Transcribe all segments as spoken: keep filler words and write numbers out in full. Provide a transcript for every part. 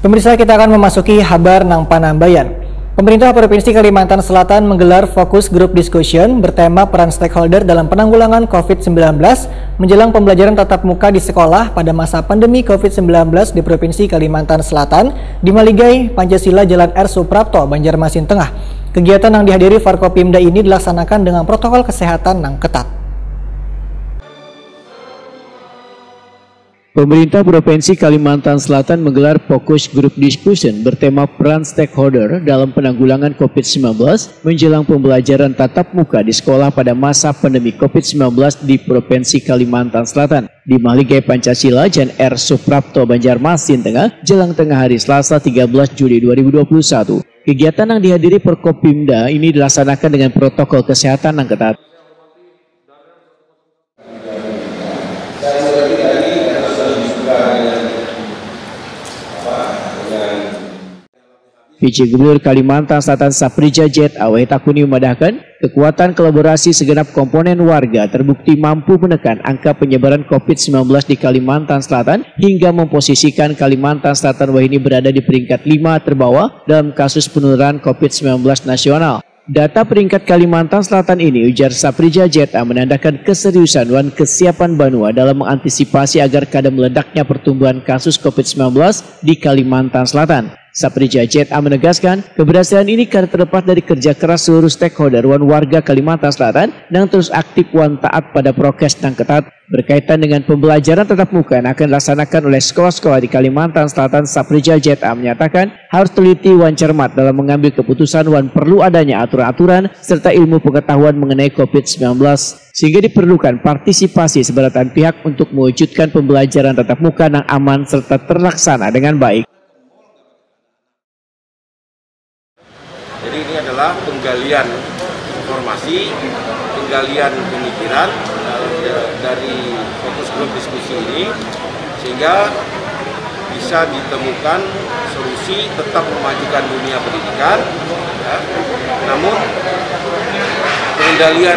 Pemirsa, kita akan memasuki Habar Nang Panambayan. Pemerintah Provinsi Kalimantan Selatan menggelar fokus group discussion bertema peran stakeholder dalam penanggulangan COVID sembilan belas menjelang pembelajaran tatap muka di sekolah pada masa pandemi COVID sembilan belas di Provinsi Kalimantan Selatan di Maligai, Pancasila, Jalan R. Suprapto, Banjarmasin Tengah. Kegiatan yang dihadiri Forkopimda ini dilaksanakan dengan protokol kesehatan yang ketat. Pemerintah Provinsi Kalimantan Selatan menggelar fokus group discussion bertema peran stakeholder dalam penanggulangan COVID sembilan belas menjelang pembelajaran tatap muka di sekolah pada masa pandemi COVID sembilan belas di Provinsi Kalimantan Selatan. Di Maligai, Pancasila, Jalan R. Suprapto, Banjarmasin Tengah, jelang tengah hari Selasa tiga belas Juli dua ribu dua puluh satu. Kegiatan yang dihadiri Forkopimda ini dilaksanakan dengan protokol kesehatan yang ketat. V C Gubernur Kalimantan Selatan Saprija Jet Aweh Takuni memadahkan kekuatan kolaborasi segenap komponen warga terbukti mampu menekan angka penyebaran COVID sembilan belas di Kalimantan Selatan hingga memposisikan Kalimantan Selatan wah ini berada di peringkat lima terbawah dalam kasus penularan COVID sembilan belas nasional. Data peringkat Kalimantan Selatan ini, ujar Saprija Jet A, menandakan keseriusan dan kesiapan Banua dalam mengantisipasi agar kadang meledaknya pertumbuhan kasus COVID sembilan belas di Kalimantan Selatan. Saprija Jet A menegaskan keberhasilan ini karena terlepas dari kerja keras seluruh stakeholder wan warga Kalimantan Selatan yang terus aktif wan taat pada prokes yang ketat berkaitan dengan pembelajaran tatap muka yang akan dilaksanakan oleh sekolah-sekolah di Kalimantan Selatan. Saprija Jet A menyatakan harus teliti wan cermat dalam mengambil keputusan wan perlu adanya aturan-aturan serta ilmu pengetahuan mengenai COVID sembilan belas sehingga diperlukan partisipasi sebaratan pihak untuk mewujudkan pembelajaran tatap muka yang aman serta terlaksana dengan baik. Jadi ini adalah penggalian informasi, penggalian pemikiran dari fokus grup diskusi ini sehingga bisa ditemukan solusi tetap memajukan dunia pendidikan, ya. Namun pengendalian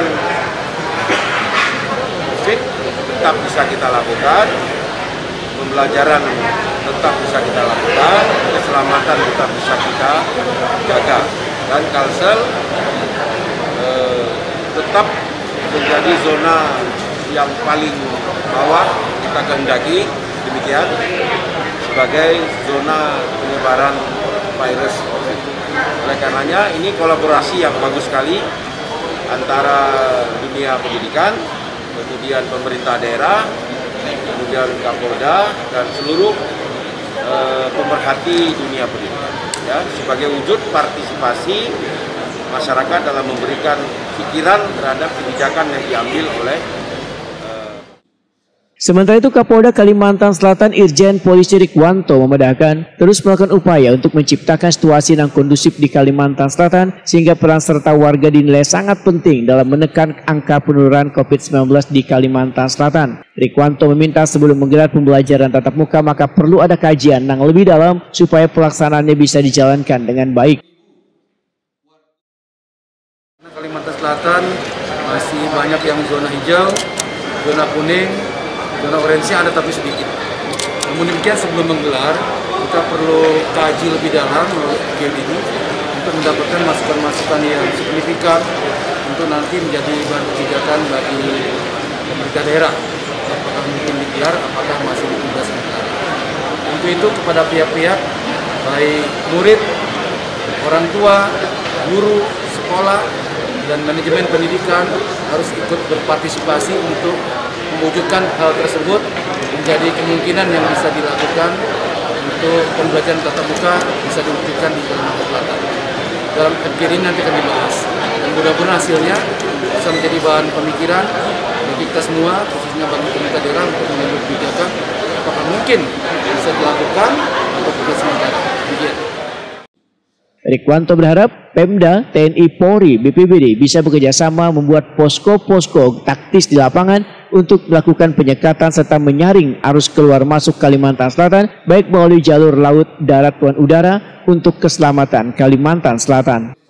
COVID tetap bisa kita lakukan, pembelajaran tetap bisa kita lakukan, keselamatan tetap bisa kita jaga. Dan Kalsel eh, tetap menjadi zona yang paling bawah kita kehendaki, demikian sebagai zona penyebaran virus COVID. Oleh karenanya ini kolaborasi yang bagus sekali antara dunia pendidikan, kemudian pemerintah daerah, kemudian Kapolda dan seluruh eh, pemerhati dunia pendidikan. Ya, sebagai wujud partisipasi masyarakat dalam memberikan pikiran terhadap kebijakan yang diambil oleh uh... Sementara itu, Kapolda Kalimantan Selatan Irjen Polisi Rikwanto memedahkan terus melakukan upaya untuk menciptakan situasi yang kondusif di Kalimantan Selatan sehingga peran serta warga dinilai sangat penting dalam menekan angka penularan COVID sembilan belas di Kalimantan Selatan. Rikwanto meminta sebelum menggelar pembelajaran tatap muka maka perlu ada kajian yang lebih dalam supaya pelaksanaannya bisa dijalankan dengan baik. Kalimantan Selatan masih banyak yang zona hijau, zona kuning, zona orange ada tapi sedikit. Namun demikian sebelum menggelar kita perlu kaji lebih dalam game ini untuk mendapatkan masukan-masukan yang signifikan untuk nanti menjadi bahan kebijakan bagi pemerintah daerah. Apakah mungkin digelar, apakah masih ditugas negara. Untuk itu kepada pihak-pihak baik murid, orang tua, guru, sekolah, dan manajemen pendidikan harus ikut berpartisipasi untuk mewujudkan hal tersebut menjadi kemungkinan yang bisa dilakukan untuk pembelajaran tatap muka bisa diwujudkan di Kalimantan Selatan. Dalam akhir ini nanti akan dibahas dan mudah-mudahan hasilnya bisa menjadi bahan pemikiran bagi kita semua, khususnya bagi pemerintah daerah untuk mengambil kebijakan apakah mungkin bisa dilakukan untuk tugas sementara. Rikwanto berharap Pemda, T N I, Polri, B P B D bisa bekerjasama membuat posko-posko taktis di lapangan untuk melakukan penyekatan serta menyaring arus keluar masuk Kalimantan Selatan baik melalui jalur laut, darat, dan udara untuk keselamatan Kalimantan Selatan.